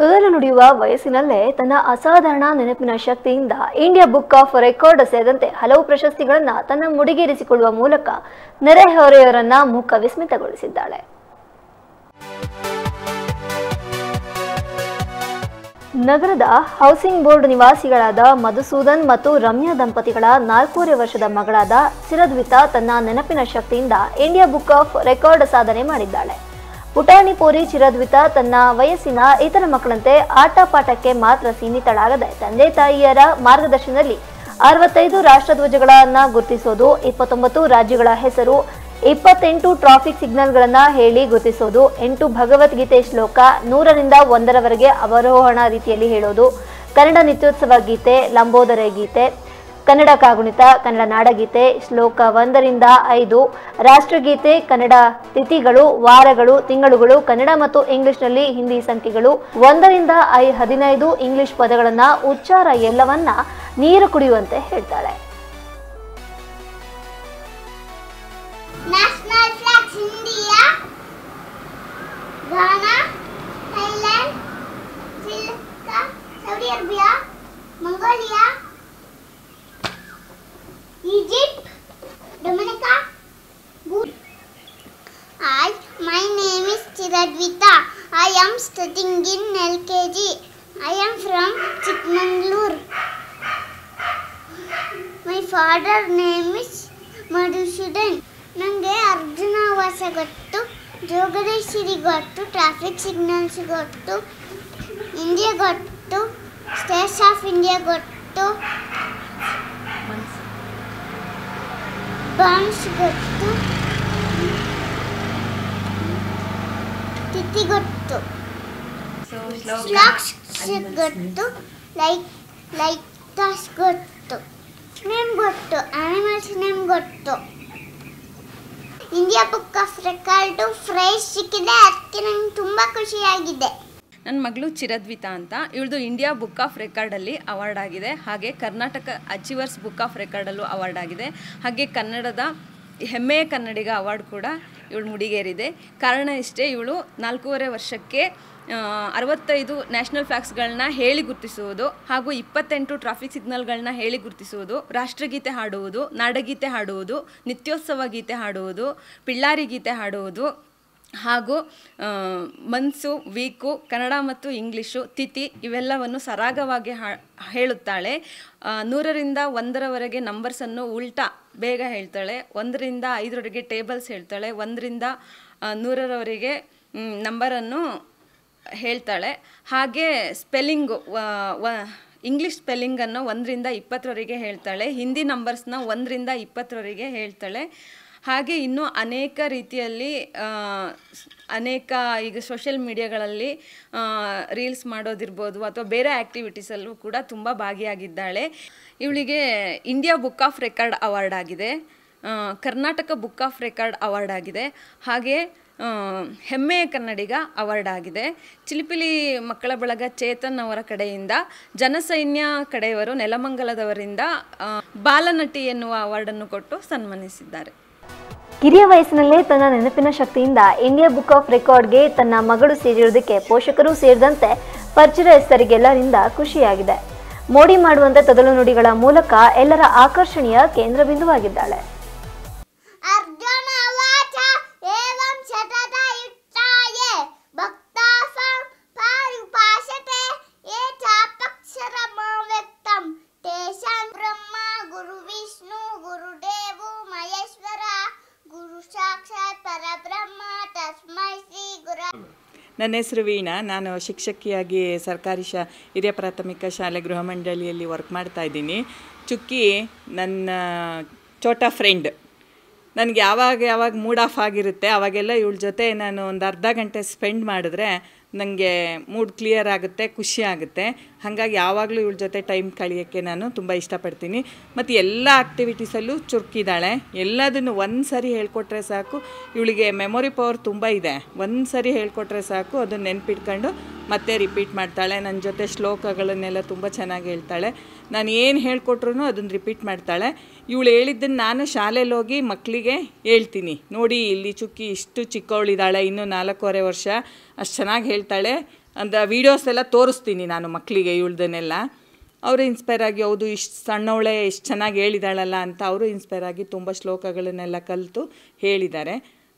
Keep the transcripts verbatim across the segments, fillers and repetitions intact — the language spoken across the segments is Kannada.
ತೊದಲು ನುಡಿಯುವ ವಯಸ್ಸಿನಲ್ಲೇ ತನ್ನ ಅಸಾಧಾರಣ ನೆನಪಿನ ಶಕ್ತಿಯಿಂದ ಇಂಡಿಯಾ ಬುಕ್ ಆಫ್ ರೆಕಾರ್ಡ್ ಸೇರಿದಂತೆ ಹಲವು ಪ್ರಶಸ್ತಿಗಳನ್ನು ತನ್ನ ಮುಡಿಗೇರಿಸಿಕೊಳ್ಳುವ ಮೂಲಕ ನೆರೆಹೊರೆಯವರನ್ನ ಮುಖ ವಿಸ್ಮಿತಗೊಳಿಸಿದ್ದಾಳೆ. ನಗರದ ಹೌಸಿಂಗ್ ಬೋರ್ಡ್ ನಿವಾಸಿಗಳಾದ ಮಧುಸೂದನ್ ಮತ್ತು ರಮ್ಯಾ ದಂಪತಿಗಳ ನಾಲ್ಕೂವರೆ ವರ್ಷದ ಮಗಳಾದ ಚಿರದ್ವಿತಾ ತನ್ನ ನೆನಪಿನ ಶಕ್ತಿಯಿಂದ ಇಂಡಿಯಾ ಬುಕ್ ಆಫ್ ರೆಕಾರ್ಡ್ ಸಾಧನೆ ಮಾಡಿದ್ದಾಳೆ. ಪುಟಾಣಿ ಪೋರಿ ಚಿರದ್ವಿತಾ ತನ್ನ ವಯಸ್ಸಿನ ಇತರ ಮಕ್ಕಳಂತೆ ಆಟ ಪಾಠಕ್ಕೆ ಮಾತ್ರ ಸೀಮಿತಳಾಗದೆ ತಂದೆ ತಾಯಿಯರ ಮಾರ್ಗದರ್ಶನದಲ್ಲಿ ಅರವತ್ತೈದು ರಾಷ್ಟ್ರಧ್ವಜಗಳನ್ನ ಗುರುತಿಸೋದು, ಇಪ್ಪತ್ತೊಂಬತ್ತು ರಾಜ್ಯಗಳ ಹೆಸರು, ಇಪ್ಪತ್ತೆಂಟು ಟ್ರಾಫಿಕ್ ಸಿಗ್ನಲ್ಗಳನ್ನ ಹೇಳಿ ಗುರುತಿಸೋದು, ಎಂಟು ಭಗವದ್ಗೀತೆ ಶ್ಲೋಕ ನೂರರಿಂದ ಒಂದರವರೆಗೆ ಅವರೋಹಣ ರೀತಿಯಲ್ಲಿ ಹೇಳೋದು, ಕನ್ನಡ ನಿತ್ಯೋತ್ಸವ ಗೀತೆ, ಲಂಬೋದರ ಗೀತೆ, ಕನ್ನಡ ಕಾಗುಣಿತ, ಕನ್ನಡ ನಾಡಗೀತೆ, ಶ್ಲೋಕ ಒಂದರಿಂದ ಐದು, ರಾಷ್ಟ್ರಗೀತೆ, ಕನ್ನಡ ತಿಥಿಗಳು, ವಾರಗಳು, ತಿಂಗಳುಗಳು, ಕನ್ನಡ ಮತ್ತು ಇಂಗ್ಲಿಷ್ನಲ್ಲಿ ಹಿಂದಿ ಸಂಖ್ಯೆಗಳು, ಒಂದರಿಂದ ಐ ಹದಿನೈದು ಇಂಗ್ಲಿಷ್ ಪದಗಳನ್ನ ಉಚ್ಚಾರ ಎಲ್ಲವನ್ನ ನೀರು ಕುಡಿಯುವಂತೆ ಹೇಳ್ತಾಳೆ. Mongolia, Egypt, Dominica. Hi, my name is Chiradvita. I am studying in L K G. I am from Chikmagalur. My father name is Madhusudan. Nange Arjuna Vasa gottu, Jogadeshiri gottu, traffic signals gottu, India gottu, States of India gottu, Bonds gottu, Tithi gottu, Sloks gottu, like like das gottu, name gottu, animals name gottu. India book of record prize ಸಿಕ್ಕಿದೆ, ಅದಕ್ಕೆ ನಂಗೆ ತುಂಬ ಖುಷಿಯಾಗಿದೆ. ನನ್ನ ಮಗಳು ಚಿರದ್ವಿತಾ ಅಂತ, ಇವಳದು ಇಂಡಿಯಾ ಬುಕ್ ಆಫ್ ರೆಕಾರ್ಡಲ್ಲಿ ಅವಾರ್ಡ್ ಆಗಿದೆ. ಹಾಗೆ ಕರ್ನಾಟಕ ಅಚೀವರ್ಸ್ ಬುಕ್ ಆಫ್ ರೆಕಾರ್ಡಲ್ಲೂ ಅವಾರ್ಡ್ ಆಗಿದೆ. ಹಾಗೆ ಕನ್ನಡದ ಹೆಮ್ಮೆಯ ಕನ್ನಡಿಗ ಅವಾರ್ಡ್ ಕೂಡ ಇವಳು ಮುಡಿಗೇರಿದೆ. ಕಾರಣ ಇಷ್ಟೇ, ಇವಳು ನಾಲ್ಕೂವರೆ ವರ್ಷಕ್ಕೆ ಅರವತ್ತೈದು ನ್ಯಾಷನಲ್ ಫ್ಲಾಗ್ಸ್ಗಳನ್ನ ಹೇಳಿ ಗುರುತಿಸುವುದು ಹಾಗೂ ಇಪ್ಪತ್ತೆಂಟು ಟ್ರಾಫಿಕ್ ಸಿಗ್ನಲ್ಗಳನ್ನ ಹೇಳಿ ಗುರುತಿಸುವುದು, ರಾಷ್ಟ್ರಗೀತೆ ಹಾಡುವುದು, ನಾಡಗೀತೆ ಹಾಡುವುದು, ನಿತ್ಯೋತ್ಸವ ಗೀತೆ ಹಾಡುವುದು, ಪಿಳ್ಳಾರಿ ಗೀತೆ ಹಾಡುವುದು ಹಾಗೂ ಮನ್ಸು, ವೀಕು, ಕನ್ನಡ ಮತ್ತು ಇಂಗ್ಲೀಷು, ತಿಥಿ ಇವೆಲ್ಲವನ್ನು ಸರಾಗವಾಗಿ ಹಾ ಹೇಳುತ್ತಾಳೆ. ನೂರರಿಂದ ಒಂದರವರೆಗೆ ನಂಬರ್ಸನ್ನು ಉಲ್ಟಾ ಬೇಗ ಹೇಳ್ತಾಳೆ. ಒಂದರಿಂದ ಐದರವರೆಗೆ ಟೇಬಲ್ಸ್ ಹೇಳ್ತಾಳೆ. ಒಂದರಿಂದ ನೂರರವರೆಗೆ ನಂಬರನ್ನು ಹೇಳ್ತಾಳೆ. ಹಾಗೆ ಸ್ಪೆಲ್ಲಿಂಗು ಇಂಗ್ಲೀಷ್ ಸ್ಪೆಲ್ಲಿಂಗನ್ನು ಒಂದರಿಂದ ಇಪ್ಪತ್ತರವರೆಗೆ ಹೇಳ್ತಾಳೆ. ಹಿಂದಿ ನಂಬರ್ಸ್ನ ಒಂದರಿಂದ ಇಪ್ಪತ್ತರವರೆಗೆ ಹೇಳ್ತಾಳೆ. ಹಾಗೆ ಇನ್ನೂ ಅನೇಕ ರೀತಿಯಲ್ಲಿ ಅನೇಕ ಈಗ ಸೋಷಿಯಲ್ ಮೀಡಿಯಾಗಳಲ್ಲಿ ರೀಲ್ಸ್ ಮಾಡೋದಿರ್ಬೋದು ಅಥವಾ ಬೇರೆ ಆ್ಯಕ್ಟಿವಿಟೀಸಲ್ಲೂ ಕೂಡ ತುಂಬ ಭಾಗಿಯಾಗಿದ್ದಾಳೆ. ಇವಳಿಗೆ India book of record award ಆಗಿದೆ, Karnataka book of record award ಆಗಿದೆ, ಹಾಗೆ ಹೆಮ್ಮೆಯ ಕನ್ನಡಿಗ ಅವಾರ್ಡ್ ಆಗಿದೆ. ಚಿಲಿಪಿಲಿ ಮಕ್ಕಳ ಬಳಗ ಚೇತನ್ ಅವರ ಕಡೆಯಿಂದ, ಜನಸೈನ್ಯ ಕಡೆಯವರು ನೆಲಮಂಗಲದವರಿಂದ ಬಾಲನಟಿ ಎನ್ನುವ ಅವಾರ್ಡನ್ನು ಕೊಟ್ಟು ಸನ್ಮಾನಿಸಿದ್ದಾರೆ. ಕಿರಿಯ ವಯಸ್ಸಿನಲ್ಲೇ ತನ್ನ ನೆನಪಿನ ಶಕ್ತಿಯಿಂದ ಇಂಡಿಯಾ ಬುಕ್ ಆಫ್ ರೆಕಾರ್ಡ್ಗೆ ತನ್ನ ಮಗಳು ಸೇರಿರುವುದಕ್ಕೆ ಪೋಷಕರು ಸೇರಿದಂತೆ ಪರಿಚಯಸ್ಥರಿಗೆಲ್ಲರಿಂದ ಖುಷಿಯಾಗಿದೆ. ಮೋಡಿ ಮಾಡುವಂತೆ ತೊದಲು ನುಡಿಗಳ ಮೂಲಕ ಎಲ್ಲರ ಆಕರ್ಷಣೆಯ ಕೇಂದ್ರ ಬಿಂದುವಾಗಿದ್ದಾಳೆ. ನನ್ನ ಹೆಸರು ವೀಣಾ. ನಾನು ಶಿಕ್ಷಕಿಯಾಗಿ ಸರ್ಕಾರಿ ಶಾ ಹಿರಿಯ ಪ್ರಾಥಮಿಕ ಶಾಲೆ ಗೃಹ ಮಂಡಳಿಯಲ್ಲಿ ವರ್ಕ್ ಮಾಡ್ತಾಯಿದ್ದೀನಿ. ಚುಕ್ಕಿ ನನ್ನ ಚೋಟ ಫ್ರೆಂಡ್. ನನಗೆ ಯಾವಾಗ ಯಾವಾಗ ಮೂಡ್ ಆಫ್ ಆಗಿರುತ್ತೆ ಆವಾಗೆಲ್ಲ ಇವಳ ಜೊತೆ ನಾನು ಒಂದು ಅರ್ಧ ಗಂಟೆ ಸ್ಪೆಂಡ್ ಮಾಡಿದ್ರೆ ನನಗೆ ಮೂಡ್ ಕ್ಲಿಯರ್ ಆಗುತ್ತೆ, ಖುಷಿ ಆಗುತ್ತೆ. ಹಾಗಾಗಿ ಯಾವಾಗಲೂ ಇವಳ ಜೊತೆ ಟೈಮ್ ಕಳೆಯೋಕ್ಕೆ ನಾನು ತುಂಬ ಇಷ್ಟಪಡ್ತೀನಿ. ಮತ್ತು ಎಲ್ಲ ಆ್ಯಕ್ಟಿವಿಟೀಸಲ್ಲೂ ಚುರುಕಿದ್ದಾಳೆ. ಎಲ್ಲದನ್ನು ಒಂದು ಸರಿ ಹೇಳ್ಕೊಟ್ರೆ ಸಾಕು, ಇವಳಿಗೆ ಮೆಮೊರಿ ಪವರ್ ತುಂಬ ಇದೆ. ಒಂದು ಸರಿ ಹೇಳ್ಕೊಟ್ರೆ ಸಾಕು, ಅದನ್ನು ನೆನ್ಪಿಟ್ಕೊಂಡು ಮತ್ತೆ ರಿಪೀಟ್ ಮಾಡ್ತಾಳೆ. ನನ್ನ ಜೊತೆ ಶ್ಲೋಕಗಳನ್ನೆಲ್ಲ ತುಂಬ ಚೆನ್ನಾಗಿ ಹೇಳ್ತಾಳೆ. ನಾನು ಏನು ಹೇಳ್ಕೊಟ್ರು ಅದನ್ನು ರಿಪೀಟ್ ಮಾಡ್ತಾಳೆ. ಇವಳು ಹೇಳಿದ್ದನ್ನು ನಾನು ಶಾಲೆಯಲ್ಲಿ ಹೋಗಿ ಮಕ್ಕಳಿಗೆ ಹೇಳ್ತೀನಿ, ನೋಡಿ ಇಲ್ಲಿ ಚುಕ್ಕಿ ಇಷ್ಟು ಚಿಕ್ಕವಳಿದ್ದಾಳೆ, ಇನ್ನೂ ನಾಲ್ಕೂವರೆ ವರ್ಷ, ಅಷ್ಟು ಚೆನ್ನಾಗಿ ಹೇಳ್ತಾಳೆ. ಅಂತ ವೀಡಿಯೋಸ್ ಎಲ್ಲ ತೋರಿಸ್ತೀನಿ ನಾನು ಮಕ್ಕಳಿಗೆ ಇವಳ್ದನ್ನೆಲ್ಲ. ಅವರು ಇನ್ಸ್ಪೈರ್ ಆಗಿ ಹೌದು ಇಷ್ಟು ಸಣ್ಣವಳೆ ಇಷ್ಟು ಚೆನ್ನಾಗಿ ಹೇಳಿದಾಳಲ್ಲ ಅಂತ ಅವರು ಇನ್ಸ್ಪೈರ್ ಆಗಿ ತುಂಬ ಶ್ಲೋಕಗಳನ್ನೆಲ್ಲ ಕಲಿತು ಹೇಳಿದ್ದಾರೆ.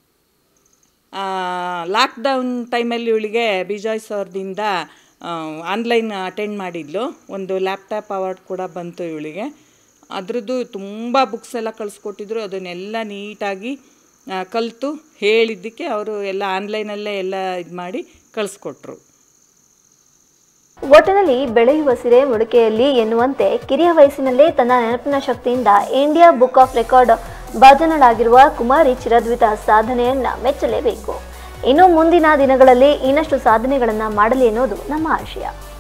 ಲಾಕ್ಡೌನ್ ಟೈಮಲ್ಲಿ ಇವಳಿಗೆ ಬಿಜಾಯ್ಸ್ ಅವ್ರದಿಂದ ಆನ್ಲೈನ್ ಅಟೆಂಡ್ ಮಾಡಿದ್ಲು. ಒಂದು ಲ್ಯಾಪ್ಟಾಪ್ ಅವಾರ್ಡ್ ಕೂಡ ಬಂತು ಇವಳಿಗೆ. ಅದರದ್ದು ತುಂಬ ಬುಕ್ಸ್ ಎಲ್ಲ ಕಳಿಸ್ಕೊಟ್ಟಿದ್ರು. ಅದನ್ನೆಲ್ಲ ನೀಟಾಗಿ ಕಲಿತು ಹೇಳಿದ್ದಕ್ಕೆ ಅವರು ಎಲ್ಲ ಆನ್ಲೈನಲ್ಲೇ ಎಲ್ಲ ಇದು ಮಾಡಿ ಕಳಿಸ್ಕೊಟ್ರು. ಒಟ್ಟಿನಲ್ಲಿ ಬೆಳೆಯುವ ಸಿರೆ ಮುಡಿಕೆಯಲ್ಲಿ ಎನ್ನುವಂತೆ ಕಿರಿಯ ವಯಸ್ಸಿನಲ್ಲೇ ತನ್ನ ನೆನಪಿನ ಶಕ್ತಿಯಿಂದ ಇಂಡಿಯಾ ಬುಕ್ ಆಫ್ ರೆಕಾರ್ಡ್ ಭಾಜನಳಾಗಿರುವ ಕುಮಾರಿ ಚಿರದ್ವಿತಾ ಸಾಧನೆಯನ್ನ ಮೆಚ್ಚಲೇಬೇಕು. ಇನ್ನು ಮುಂದಿನ ದಿನಗಳಲ್ಲಿ ಇನ್ನಷ್ಟು ಸಾಧನೆಗಳನ್ನು ಮಾಡಲಿ ಎನ್ನುವುದು ನಮ್ಮ ಆಶಯ.